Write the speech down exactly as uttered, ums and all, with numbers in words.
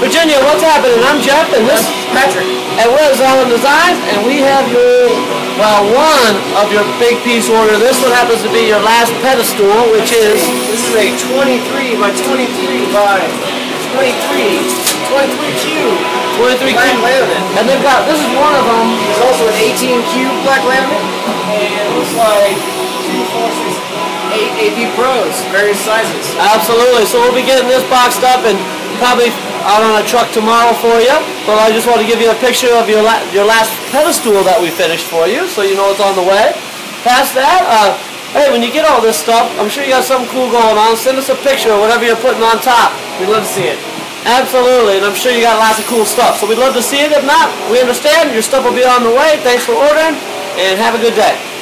Virginia, what's happening? I'm Jeff, and this is Patrick. And we're Zalman Designs, and we have your, well, one of your big piece order. This one happens to be your last pedestal, which is... This is a twenty-three by twenty-three by twenty-three, twenty-three cube. twenty-three black cube. laminate. And they've got, this is one of them. There's also an eighteen cube black laminate. And it looks like two, four, six, eight A P Pros, various sizes. Absolutely. So we'll be getting this boxed up and probably out on a truck tomorrow for you. But I just want to give you a picture of your la your last pedestal that we finished for you, so you know it's on the way. Past that, uh, hey, when you get all this stuff, I'm sure you got something cool going on. Send us a picture of whatever you're putting on top. We'd love to see it. Absolutely, and I'm sure you got lots of cool stuff. So we'd love to see it. If not, we understand. Your stuff will be on the way. Thanks for ordering, and have a good day.